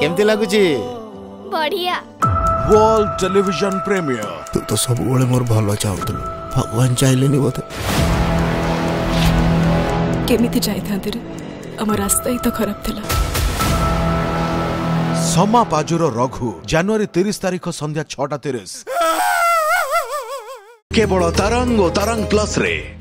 केमती लागुची बढ़िया world television premiere तू तो सब बड़े मोर भलो चाहतलु भगवान चाहलेनी बोधे केमिति जाई थांती रे हमर रास्ता ही तो खराब थिला। समापाजुर रघु जनवरी 30 तारिख संध्या 6:30 केवल तरंग और तरंग प्लस रे।